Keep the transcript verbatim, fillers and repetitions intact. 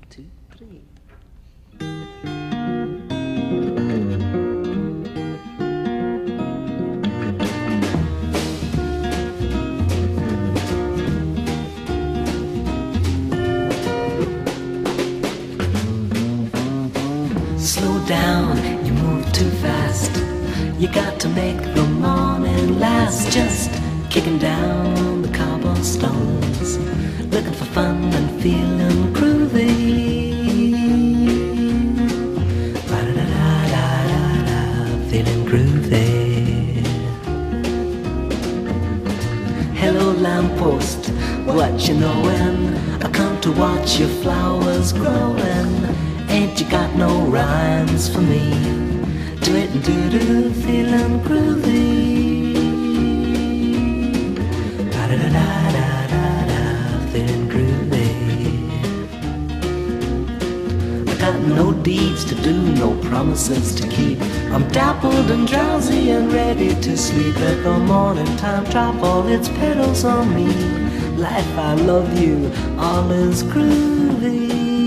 two, three. Slow down, you move too fast. You got to make the morning last. Just kicking down the cobblestones, looking for fun and feeling groovy. La-da-da-da-da-da, feeling groovy. Hello lamppost, what you knowin'? I come to watch your flowers growin'. Ain't you got no rhymes for me? Do it and do-do, feeling groovy. Da-da-da-da-da-da, feeling groovy. I got no deeds to do, no promises to keep. I'm dappled and drowsy and ready to sleep. Let the morning time drop all its petals on me. Life, I love you, all is groovy.